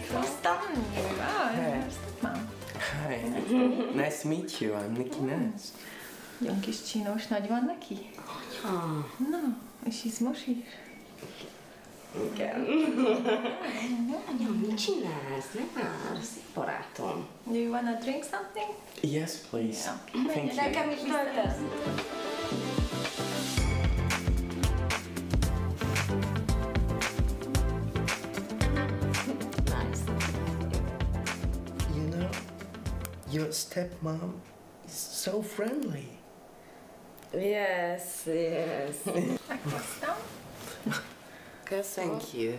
Tristan. Hey. Mom. Hi. Nice to meet you. I'm Nicky Ness. Jó kis csinos nagy van neki? Na, és izmos is? Igen. Anya, mit csinálsz? Ne már, szép barátom. Do you wanna drink something? Yes, please. Yeah. Thank you. Nekem is töltesz? Nice. You know, your stepmom is so friendly. Yes, yes. Meghoztam. Köszönöm. Thank you.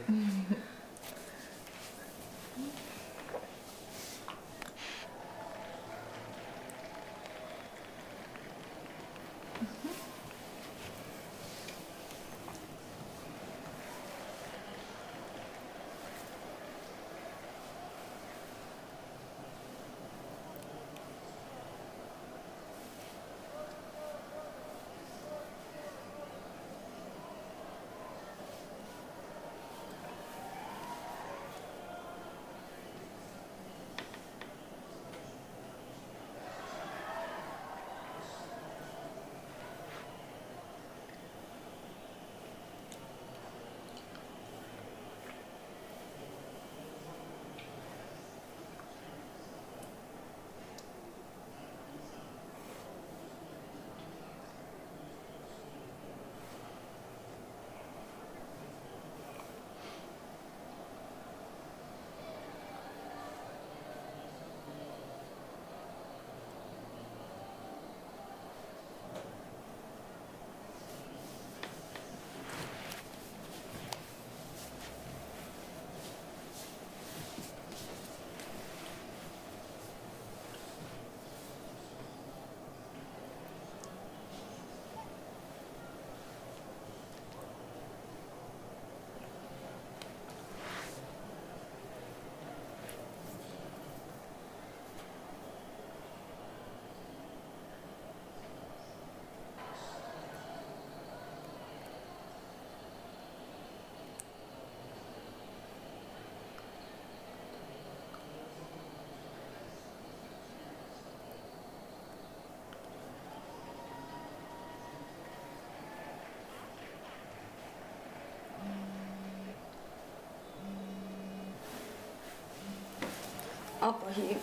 Apa hív.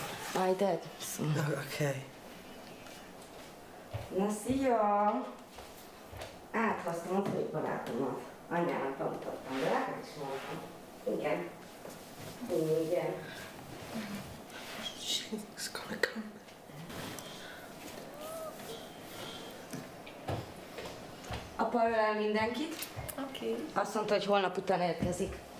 My dad. Okay. Na, szia! Áthoztam a fői barátomat. Anyának tanítottam, de neked is mondtam. Igen. Igen. She's gonna come. Apa ölel mindenkit. Oké. Azt mondta, hogy holnap után érkezik.